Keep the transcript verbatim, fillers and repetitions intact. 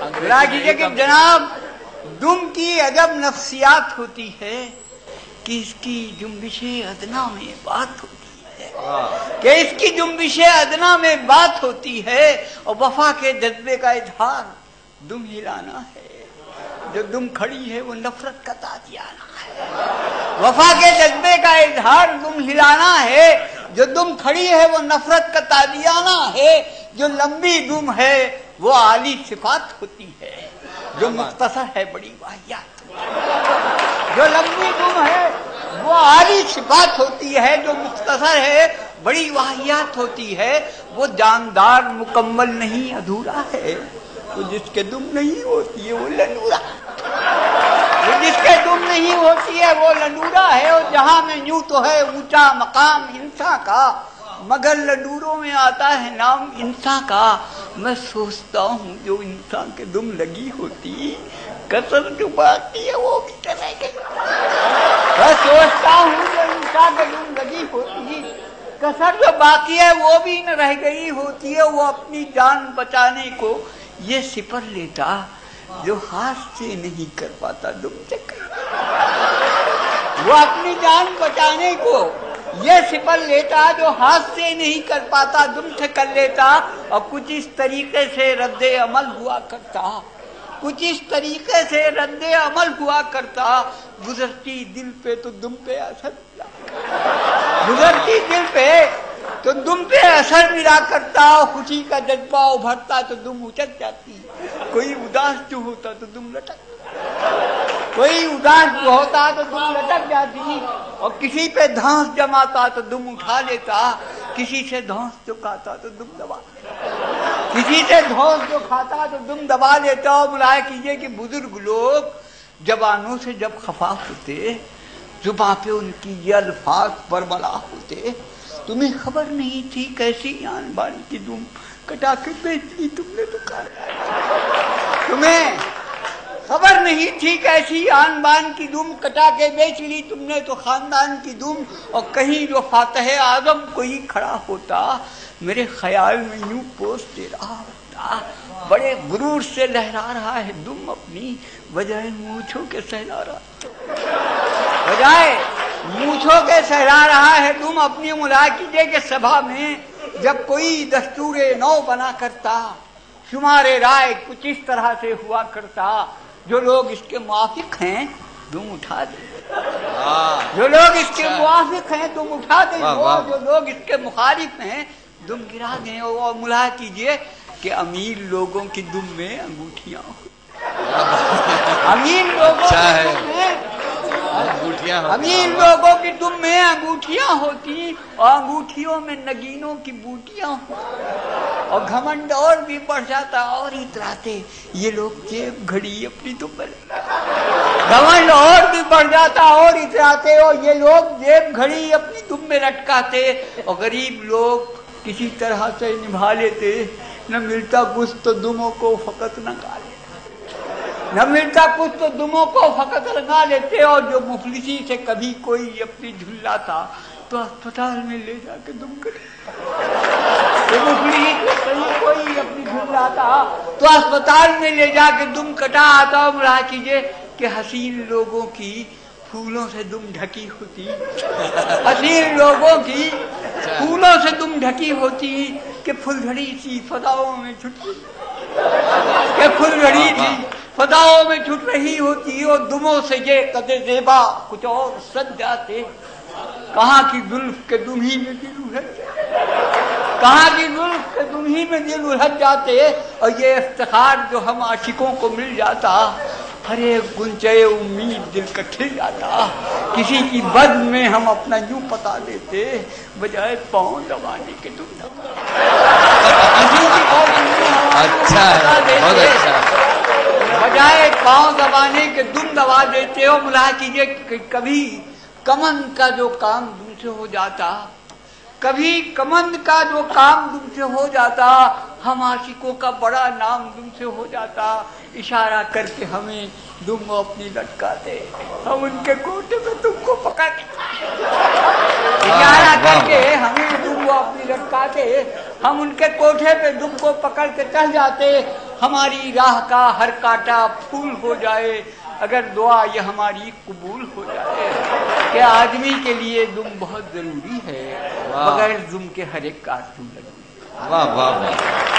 بلا کیجیے کہ جناب دم کی عجب نفسیات ہوتی ہے کہ اس کی جنبش ادنا میں بات ہوتی ہے کہ اس کی جنبش ادنا میں بات ہوتی ہے اور وفا کے جذبے کا اظہار دم ہلانا ہے. جو دم کھڑی ہے وہ نفرت کا تازیانہ ہے. وفا کے جذبے کا اظہار دم ہلانا ہے. جو دم کھڑی ہے وہ نفرت کا تازیانہ ہے. جو لمبی دم ہے وہ عالی صفات ہوتی ہے. جو مختصر ہے بڑی واہیات. جو لمبی دم ہے وہ عالی صفات ہوتی ہے. جو مختصر ہے بڑی واہیات ہوتی ہے. وہ جاندار مکمل نہیں ادھورا ہے. وہ جس کے دم نہیں ہوتی ہے وہ لنورا. وہ جس کے دم نہیں ہوتی ہے وہ لنورا ہے. اور جہاں میں یوں تو ہے اونچا مقام انسان کا مگر لنوروں میں آتا ہے نام انسان کا. میں سوچتا ہوں جو انسان کے دم لگی ہوتی کسر جو باقی ہے وہ بھی چلے گئی. میں سوچتا ہوں جو انسان کے دم لگی ہوتی کسر جو باقی ہے وہ بھی نہ رہ گئی ہوتی ہے. وہ اپنی جان بچانے کو یہ سپر لیتا جو ہاتھ سے نہیں کر پاتا دم سے کر. وہ اپنی جان بچانے کو یہ سپر لیتا جو ہاتھ سے نہیں کر پاتا دم سے کر لیتا. اور کچھ اس طریقے سے رد عمل ہوا کرتا کچھ اس طریقے سے رد عمل ہوا کرتا. گزرتی دل پہ تو دم پہ اثر گزرتی دل پہ تو دم پہ اثر ملا کرتا. خوشی کا جذبہ ابھرتا تو دم اچک جاتی. کوئی اداس جو ہوتا تو دم لٹک کوئی اداس جو ہوتا تو دم لٹک جاتی. اور کسی پہ دھانس جماتا تو دم اٹھا لیتا. کسی سے دھانس جو کھاتا تو دم دبا کسی سے دھانس جو کھاتا تو دم دبا لیتا. اور ملاحظہ کیجیے کہ بزرگ لوگ جوانوں سے جب خفا ہوتے زباں پہ ان کی یہ الفاظ برملا ہوتے. تمہیں خبر نہیں تھی کیسی آن بان کی دم کٹا کے بیچ لی تم نے تو کہا. تمہیں خبر نہیں تھی کیسی آن بان کی دم کٹا کے بیچ لی تم نے تو خاندان کی دم. اور کہیں جو فاتح اعظم کوئی کھڑا ہوتا میرے خیال میں یوں پوز دے رہا ہوتا بڑے غرور سے لہرا رہا ہے دم اپنی بجائے مونچھوں کے سہلا رہا بجائے مونچھوں کے سہلا رہا ہے دم اپنی. ملاحظہ کیجیے کہ سبھا میں جب کوئی دستور نو بنا کرتا شمار رائے کچھ اس طرح سے ہوا کرتا. جو لوگ اس کے موافق ہیں دم اٹھا دیں جو لوگ اس کے موافق ہیں دم اٹھا دیں جو لوگ اس کے مخالف ہیں دم گرا دیں. اور ملاحظہ کیجیے کہ امیر لوگوں کی دم میں انگوٹھیاں امیر لوگوں امیر لوگوں کی دم میں انگوٹھیاں ہوتی اور انگوٹھیوں میں نگینوں کی بوٹیاں ہوتی. اور گھمنڈ اور بھی بڑھ جاتا اور اتراتے یہ لوگ جیب گھڑی اپنی دم میں گھمنڈ اور بھی بڑھ جاتا اور اتراتے اور یہ لوگ جیب گھڑی اپنی دم میں لٹکاتے. اور غریب لوگ کسی طرح سے نبھا لیتے. نہ ملتا کچھ تو دموں کو فقط رنگا لیتے نہ ملتا کچھ تو دموں کو فقط رنگا لیتے. اور جو مفلسی سے کبھی کوئی اپنی جھلاتا تو اسپتال میں لے جا کے دم کرے جو مفلسی سے کبھی کوئی اپنی جھلاتا تو اسپتال میں لے جا کے دم کٹا آتا. اور ملاحظہ کیجیے کہ حسین لوگوں کی پھولوں سے دم ڈھکی ہوتی حسین لوگوں کی پھولوں سے دم ڈھکی ہوتی کہ پھلجھڑی سی فضاؤں میں چھٹ کہ پھلجھڑی سی فضاؤں میں چھٹ رہی ہوتی. اور دموں سے یہ قدر زیبا کچھ اور سج جاتے. کہاں کی زلف کے دم ہی میں دل الجھ کہاں کی زلف کے دم ہی میں دل الجھ جاتے. اور یہ افتخار جو ہم عاشقوں کو مل جاتا ہر ایک گنچے امید دل کا کھل جاتا. کسی کی بد میں ہم اپنا یوں پتا دیتے بجائے پاؤں دبانے کے دم کسی کی بد میں ہم بجائے پاؤں دبانے کے دم دبا دیتے ہو. ملاحظہ کیجیے کہ کبھی کمند کا جو کام دم سے ہو جاتا کبھی کمند کا جو کام دم سے ہو جاتا ہم عاشقوں کا بڑا نام دم سے ہو جاتا. اشارہ کر کے ہمیں دم اپنی لٹکاتے ہم ان کے کوٹے میں تم کو پکڑ اشارہ کر کے ہمیں دم اپنی لٹکاتے ہم ان کے کوٹھے پہ دم کو پکڑ کے چڑھ جاتے. ہماری راہ کا ہر کاٹا پھول ہو جائے، اگر دعا یہ ہماری قبول ہو جائے کہ آدمی کے لیے دم بہت ضروری ہے، بغیر دم کے ہر ایک کار ضروری ہے۔ واہ واہ واہ